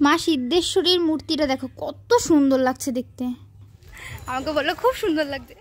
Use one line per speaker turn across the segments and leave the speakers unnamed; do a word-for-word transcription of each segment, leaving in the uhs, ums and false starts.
মা সিদ্ধেশ্বরীর মূর্তিটা দেখো কত সুন্দর লাগছে দেখতে। আমাকে বললো খুব সুন্দর লাগছে।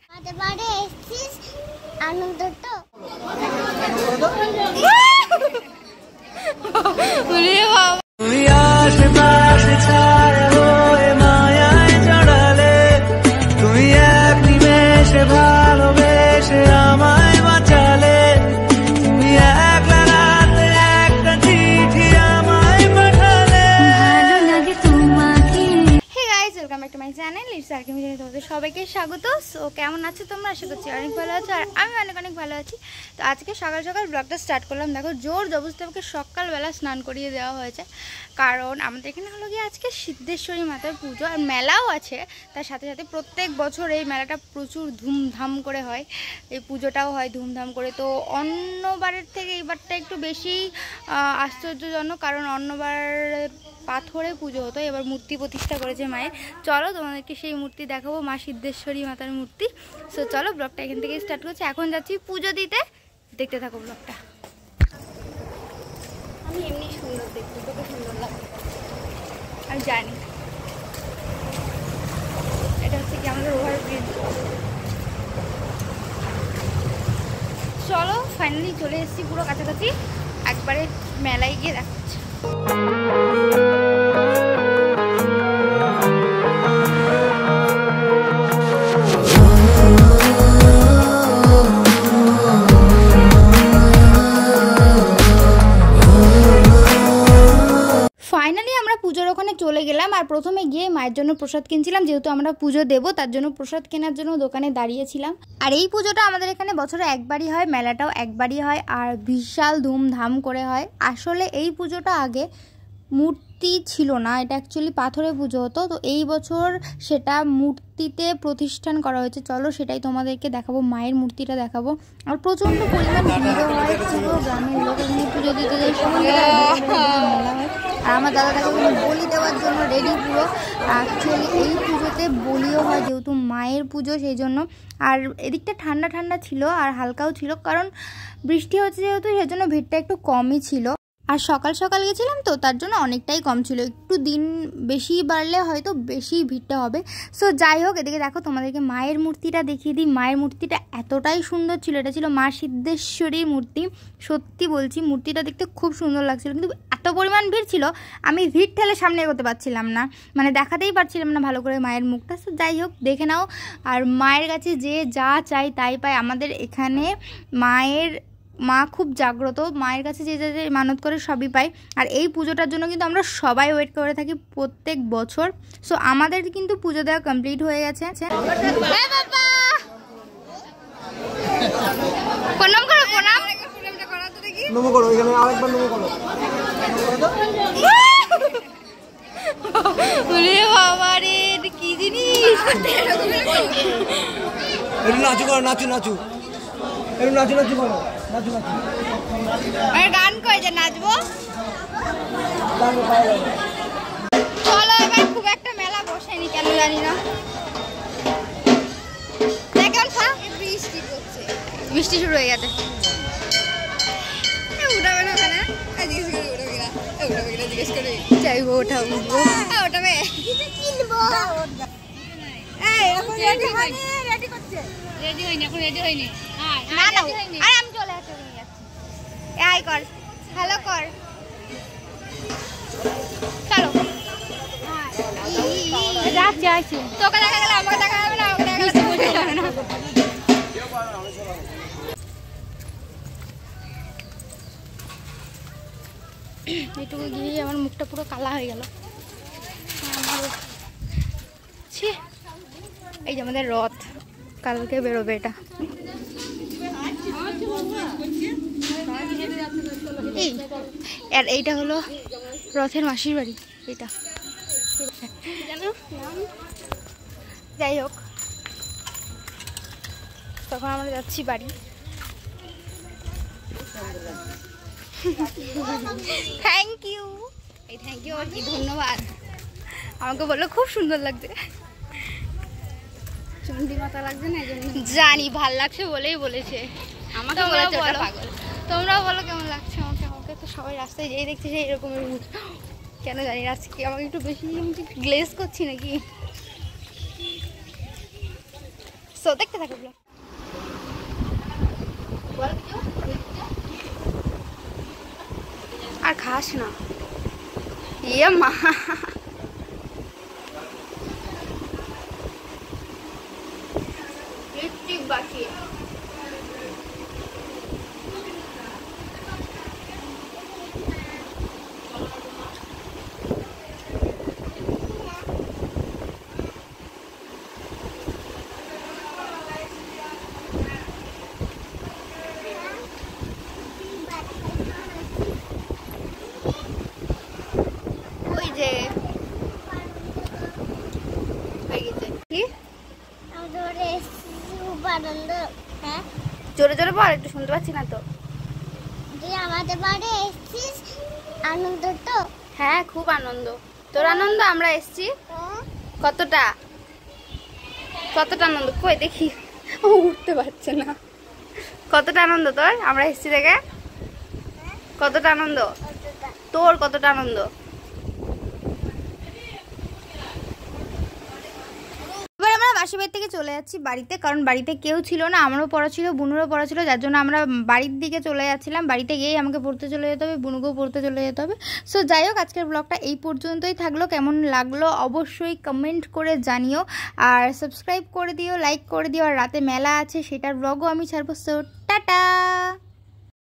সবাইকে স্বাগত। সো কেমন আছো তোমরা? আশা করছি অনেক ভালো আছো, আর আমি অনেক অনেক ভালো আছি। তো আজকে সকাল সকাল ব্লগটা স্টার্ট করলাম। দেখো জোর জবরদস্তি আমাকে সকালবেলা স্নান করিয়ে দেওয়া হয়েছে, কারণ আমাদের এখানে হলো গিয়ে আজকে সিদ্ধেশ্বরী মাতার পুজো, আর মেলাও আছে। তার সাথে সাথে প্রত্যেক বছর এই মেলাটা প্রচুর ধুমধাম করে হয়, এই পুজোটাও হয় ধুমধাম করে। তো অন্যবারের থেকে এইবারটা একটু বেশি আশ্চর্যজনক, কারণ অন্যবার পাথরে পুজো হতো, এবার মূর্তি প্রতিষ্ঠা করেছে মায়ের। চলো তোমাদেরকে সেই মূর্তি দেখাবো, মা সিদ্ধেশ্বরী মাতার মূর্তি। সো চলো ব্লগটা এখান থেকে স্টার্ট করছি। এখন যাচ্ছি পুজো দিতে, দেখতে থাকো ব্লগটা। আমি এমনি সুন্দর দেখতে, তোকে সুন্দর লাগে আমি জানি। এটা হচ্ছে কি আমাদের ওভার ব্রিজ। চলো ফাইনালি চলে এসেছি পুরো কাছাকাছি, একবারে মেলায় গিয়ে দেখাচ্ছি। ফাইনালি আমরা পুজোর ওখানে চলে গেলাম, আর প্রথমে গিয়ে মায়ের জন্য প্রসাদ কিনছিলাম, যেহেতু আমরা পুজো দেবো তার জন্য প্রসাদ কেনার জন্য দোকানে দাঁড়িয়েছিলাম। আর এই পুজোটা আমাদের এখানে বছরে একবারই হয়, মেলাটাও একবারই হয়, আর বিশাল ধুমধাম করে হয়। আসলে এই পুজোটা আগে মূর্তি ছিল না, এটা অ্যাকচুয়ালি পাথরে পুজো হতো। তো এই বছর সেটা মূর্তিতে প্রতিষ্ঠান করা হয়েছে। চলো সেটাই তোমাদেরকে দেখাবো, মায়ের মূর্তিটা দেখাবো। আর প্রচণ্ড পরিমাণ ভিড় হয়, পুরো গ্রামের লোক এখানে পুজো দিতে যায়, মেলা হয়। আর আমার দাদা তাকে বলি দেওয়ার জন্য রেডি পুরো। অ্যাকচুয়ালি এই পুজোতে বলিও হয়, যেহেতু মায়ের পুজো সেই জন্য। আর এদিকটা ঠান্ডা ঠান্ডা ছিল আর হালকাও ছিল, কারণ বৃষ্টি হচ্ছে যেহেতু, সেজন্য ভিড়টা একটু কমই ছিল। আর সকাল সকাল গেছিলাম তো তার জন্য অনেকটাই কম ছিল, একটু দিন বেশি বাড়লে হয়তো বেশি ভিড়টা হবে। সো যাই হোক, এদিকে দেখো তোমাদেরকে মায়ের মূর্তিটা দেখিয়ে দিই। মায়ের মূর্তিটা এতটাই সুন্দর ছিল, এটা ছিল মা সিদ্ধেশ্বরীর মূর্তি। সত্যি বলছি মূর্তিটা দেখতে খুব সুন্দর লাগছিল, কিন্তু এত পরিমাণ ভিড় ছিল আমি ভিড় ঠেলে সামনে এগোতে পারছিলাম না, মানে দেখাতেই পারছিলাম না ভালো করে মায়ের মুখটা। সো যাই হোক দেখে নাও। আর মায়ের কাছে যে যা চাই তাই পায়। আমাদের এখানে মায়ের মা খুব জাগ্রত, মায়ের কাছে যে যে মানত করে সবই পাই। আর এই পুজোটার জন্য কিন্তু আমরা সবাই ওয়েট করে থাকি প্রত্যেক বছর। সো আমাদের কিন্তু পুজো দেওয়া কমপ্লিট হয়ে গেছে। প্রণাম করো, প্রণাম নমো করো, এখানে আরেকবার নমো করো। ওরে বাবা রে, কি জিনিস!
একটু নাচু করো, নাচু নাচু একটু নাচু নাচু করো, নাচু নাচু।
আর গান কই যে নাচবো? চলো এবার খুব একটা মেলা বসেনি কেন জানি না, দেখেন বৃষ্টি পড়ছে, বৃষ্টি শুরু হয়ে গেছে। উঠাবে না ওখানে, জিজ্ঞেস করি উঠাবে কিনা, উঠাবে কিনা জিজ্ঞেস করি, চাইবো ওঠা উঠবো, ওঠাবে কিনবো। এই এখন রেডি হয়নি, রেডি করছে, রেডি হয়নি এখন, রেডি হয়নি না না। আরে আমি চলে আসছি, চলে যাচ্ছি। এই কর, হ্যালো কর, চলো যাচ্ছি আসছি। তোকে দেখা গেলে আমাকে দেখা যাবে না, আমাকে দেখা গেলে বুঝতে যাবে না। এইটুকু গিয়ে আমার মুখটা পুরো কালা হয়ে গেল। এই যে আমাদের রথ কালকে বেরোবে, এটা এই আর এইটা হলো রথের মাসির বাড়ি, এটা যাই হোক তখন আমরা যাচ্ছি বাড়ি। থ্যাংক ইউ, এই থ্যাংক ইউ আর কি ধন্যবাদ। আমাকে বললো খুব সুন্দর লাগছে, চণ্ডী মাতা লাগছে না, জানি ভাল লাগছে বলেই বলেছে আমাকে। তোমরাও বলো কেমন লাগছে আমাকে। আমাকে তো সবাই রাস্তায় যেই দেখছে সেই এরকমের মুখ। কেন জানি না আজকে আমাকে একটু বেশি গ্লেজ করছি নাকি। সো দেখতে থাকো ব্লগ। আর খাস না ইয়ে মা। লিপস্টিক বাকি ওই যে জোরে জোরে বল, একটু শুনতে পাচ্ছি না তো।
আমাদের বাড়ি এসেছিস, আনন্দ তো?
হ্যাঁ খুব আনন্দ। তোর আনন্দ? আমরা এসছি কতটা কতটা আনন্দ কই দেখি, ও উঠতে পারছে না। কতটা আনন্দ তোর আমরা এসছি দেখে? কতটা আনন্দ তোর? কতটা আনন্দ? এবার আমরা মাসির বাড়ি থেকে চলে যাচ্ছি বাড়িতে, কারণ বাড়িতে কেউ ছিল না। আমারও পড়া ছিল, বুনুরও পড়া ছিল, যার জন্য আমরা বাড়ির দিকে চলে যাচ্ছিলাম। বাড়িতে গিয়েই আমাকে পড়তে চলে যেতে হবে, বুনুকেও পড়তে চলে যেতে হবে। সো যাই হোক, আজকের ব্লগটা এই পর্যন্তই থাকলো। কেমন লাগলো অবশ্যই কমেন্ট করে জানিও, আর সাবস্ক্রাইব করে দিও, লাইক করে দিও। আর রাতে মেলা আছে, সেটার ব্লগও আমি ছাড়বো। So tata.